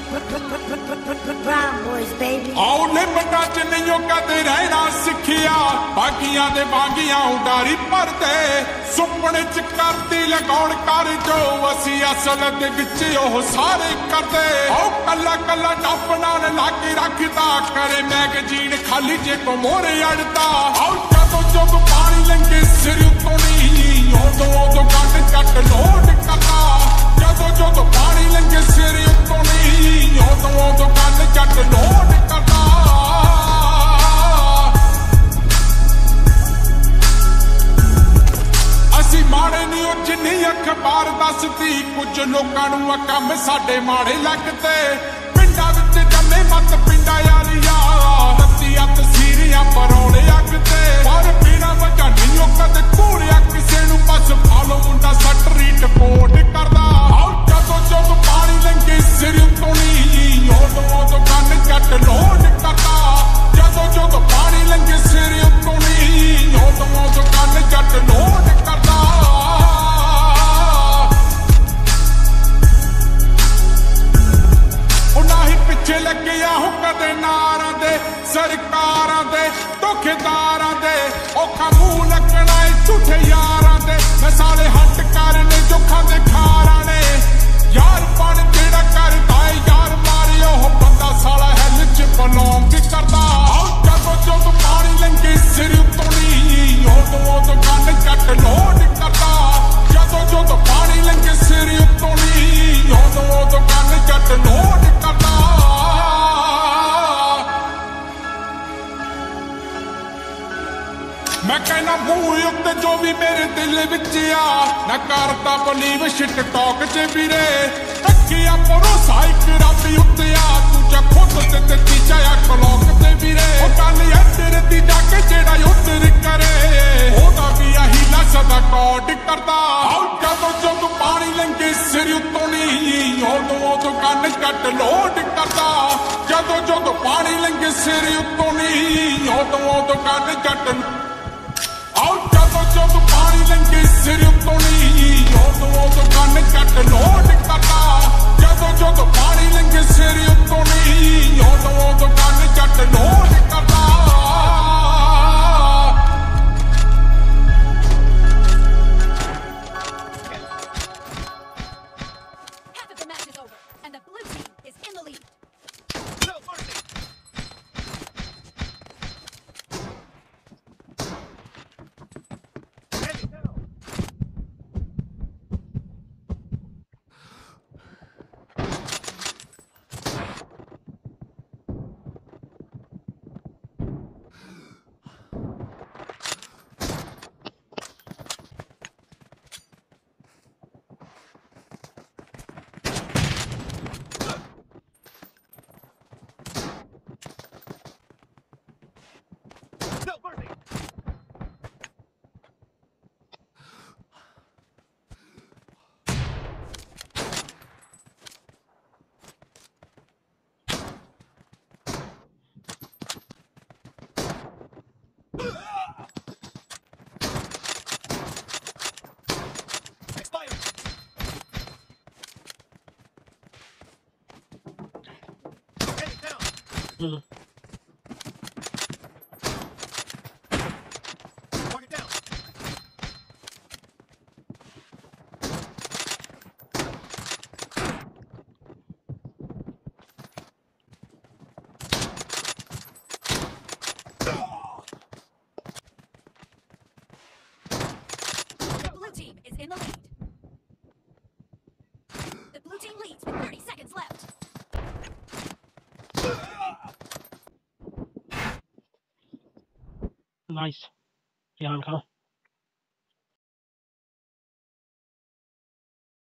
Brown boys, baby. ਆਉ ਲਿਮਟਾਂ ਚ ਨਹੀਂ ਕਦੇ ਰਹਿਣਾ ਸਿੱਖਿਆ, ਬਾਗੀਆਂ ਦੇ ਬਾਗੀਆਂ ਉਡਾਰੀ ਭਰਦੇ, ਸੁਪਨੇ ਚ ਕਰਦੀ ਲਗਾਉਣ ਕਰ ਜੋ ਅਸੀਂ ਅਸਲ ਦੇ ਵਿੱਚ ਉਹ ਸਾਰੇ ਕਰਦੇ। ਆਉ ਕੱਲਾ ਕੱਲਾ ਟੱਪ ਨਾਲ ਲਾ ਕੇ ਰੱਖਦਾ, ਕਰੇ ਮੈਗਜ਼ੀਨ ਖਾਲੀ ਜੇ ਕੋ ਮੋਰੇ ਅੜਦਾ। ਆਉ ਜਦੋਂ ਪਾਣੀ ਲੰਘੇ ਸਿਰ ਉੱਤੋਂ ਨਹੀਂ, ਉਦੋਂ ਕੰਨ ਚੱਟ ਲੋਡ ਕਰਦਾ। ਜਦੋਂ ਪਾਣੀ ਲੰਘੇ ਸਿਰ ਉੱਤੋਂ ਨਹੀਂ, ਉਦੋਂ ਕੰਨ ਚੱਟ ਲੋਡ ਕਰਦਾ। ਅਸੀਂ ਮਾੜੇ ਨਹੀਂ ਉਹ ਜਿੰਨੀ ਅਖਬਾਰ ਦੱਸਦੀ, ਕੁਝ ਲੋਕਾਂ ਨੂੰ ਆ ਕੰਮ ਸਾਡੇ ਮਾੜੇ ਲੱਗਦੇ। ਪਿੰਡਾਂ ਵਿੱਚ ਜੰਮੇ ਮੱਤ ਪਿੰਡਾਂ ਯਾਰੀਆਂ, ਰੱਤੀਆਂ ਤਸੀਰੀਆਂ ਪਰੌਲੇ ਅੱਗ ਤੇ। ਪਰ ਬਿਨਾਂ ਵਜ੍ਹਾ ਨਹੀਂ ਉਹ ਕਦੇ ਘੂਰਿਆ ਕਿਸੇ ਨੂੰ, ਬਸ ਫਾਲੋ ਮੁੰਡਾ ਸਟਰੀਟ ਰਿਪੋਰਟ ਕਰਦਾ। ਜਦੋਂ ਪਾਣੀ ਲੰਘੇ ਸਿਰ ਉੱਤੋਂ ਨਹੀਂ, ਉਦੋਂ ਕੰਨ ਚੱਟ ਲੋਡ ਕਰਦਾ। ਜਦੋਂ ਪਾਣੀ ਲੰਘੇ ਸਿਰ ਉੱਤੋਂ ਨਹੀਂ, ਉਦੋਂ ਕੰਨ ਚੱਟ ਲੋਡ ਕਰਦਾ। ਉਹਨਾਂ ਹੀ ਪਿੱਛੇ ਲੱਗਿਆ ਹੋ ਕਦੇ ਨਾਰਾਂ ਦੇ, ਸਰਕਾਰਾਂ ਦੇ, ਧੋਖੇਦਾਰਾਂ ਦੇ। ਔਖਾ ਮੂੰਹ ਲੱਗਣਾ ਏ ਝੂਠੇ ਯਾਰਾਂ ਦੇ, ਸਾਲੇ ਹੱਟ ਕਰਨੇ ਜੋ ਖਾਂਦੇ ਖਾਰਾਂ ਨੇ। ਯਾਰ ਬਣ ਜਿਹੜਾ ਕਰਦਾ ਏ ਯਾਰ ਮਾਰੇ, ਉਹ ਬੰਦਾ ਸਾਲਾ ਹੈਲ ਚ ਬਲੌਂਗ ਕਰਦਾ। ਜਦੋਂ ਪਾਣੀ ਲੰਘੇ ਸਿਰ ਉੱਤੋਂ ਨਹੀਂ, ਉਦੋਂ ਕੰਨ ਚੱਟ ਲੋਡ ਕਰਦਾ। ਜਦੋਂ ਪਾਣੀ ਲੰਘੇ ਸਿਰ ਉੱਤੋਂ ਨਹੀਂ, ਉਦੋਂ ਕੰਨ ਚੱਟ ਲੋਡ ਕਰਦਾ। ਮੈਂ ਕਹਿਣਾ ਮੂੰਹ ਉੱਤੇ ਜੋ ਵੀ ਮੇਰੇ ਦਿਲ ਵਿੱਚ ਆ, ਨਾ ਕਰਦਾ ਬਲੀਵ ਸ਼ਿਟ ਟਾਕ ਚ ਵੀਰੇ। ਰੱਖਿਆ ਭਰੋਸਾ ਇੱਕ ਰੱਬ ਉੱਤੇ ਆ, ਦੂਜਾ ਖੁਦ ਤੇ ਤੀਜਾ ਆ ਕਲੌਕ ਤੇ ਵੀਰੇ। ਉਹ ਗੱਲ ਐ ਤੇਰੇ ਦੀ ਜਾ ਕੇ ਜਿਹੜਾ ਉੱਤਰ ਕਰੇ, ਉਹਦਾ ਵੀ ਆਹੀ ਸਦਾ ਕੋਡ ਕਰਦਾ। ਜਦੋਂ ਪਾਣੀ ਲੰਘੇ ਸਿਰ ਉੱਤੋਂ ਨਹੀਂ, ਉਦੋਂ ਕੰਨ ਚੱਟ ਲੋਡ ਕਰਦਾ। ਜਦੋਂ ਪਾਣੀ ਲੰਘੇ ਸਿਰ ਉੱਤੋਂ ਨਹੀਂ, ਉਦੋਂ ਕੰਨ ਚੱਟ। ਜਦੋਂ ਪਾਣੀ ਲੰਘੇ ਸਿਰ ਉੱਤੋਂ ਨਹੀਂ, ਉਦੋਂ ਕੰਨ ਚੱਟ ਲੋਡ ਕਰਦਾ। ਜਦੋਂ ਪਾਣੀ ਲੰਘੇ ਸਿਰ ਉੱਤੋਂ ਨਹੀਂ, ਉਦੋਂ ਕੰਨ ਚੱਟ ਲੋਡ ਕਰਦਾ। Half of the match is over, and the blue team is in the lead. Team is in the lead. The blue team leads with 30 seconds left. Nice. Bianca.